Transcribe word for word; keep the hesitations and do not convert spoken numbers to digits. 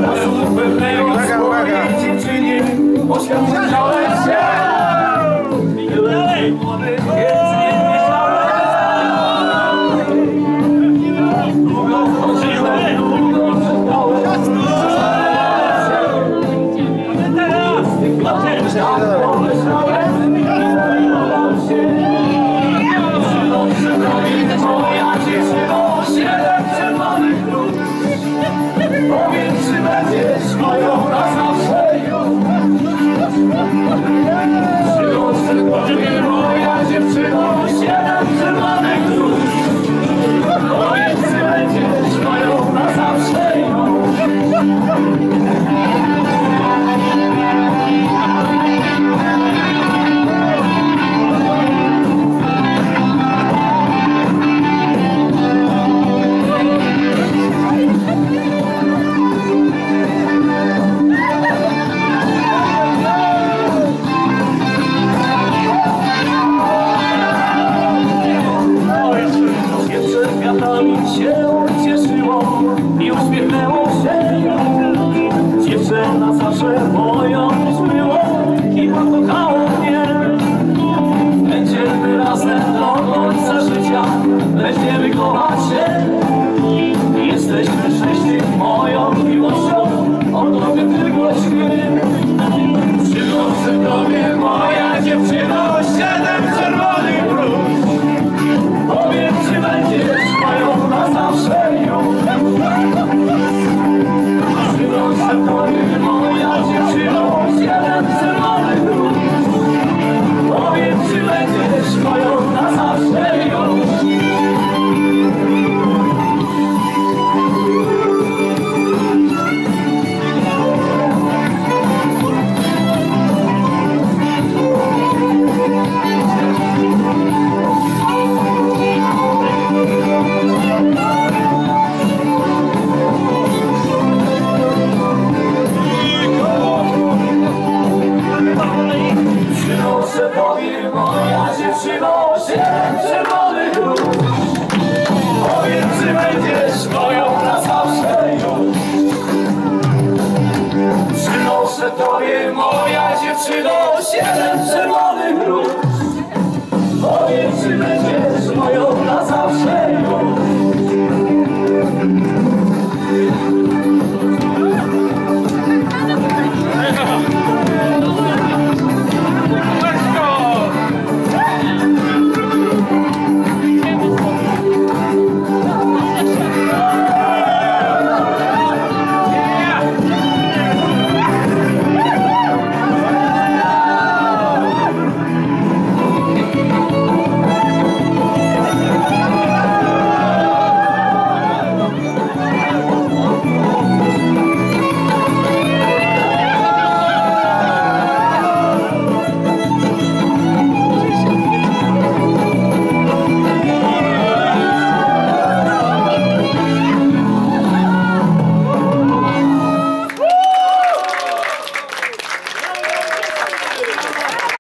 Uwaga, uwaga! Oświadczałem się! Na zawsze moją było i pokochało mnie. Będziemy razem do końca życia, będziemy kochać się. Jesteśmy szczęśliwi moją miłością, o tobie tylko śpię. Przynoszę tobie moja dziewczyno siedem czerwonych róż. Powiem, czy będziesz moją na zawsze już. Przynoszę tobie moja dziewczyno siedem czerwonych róż. Powiem, czy będziesz moją na zawsze już. Przynoszę tobie moja dziewczyno siedem czerwonych róż. Powiem, czy będziesz moją na zawsze już. Przynoszę tobie moja dziewczyno siedem czerwonych róż.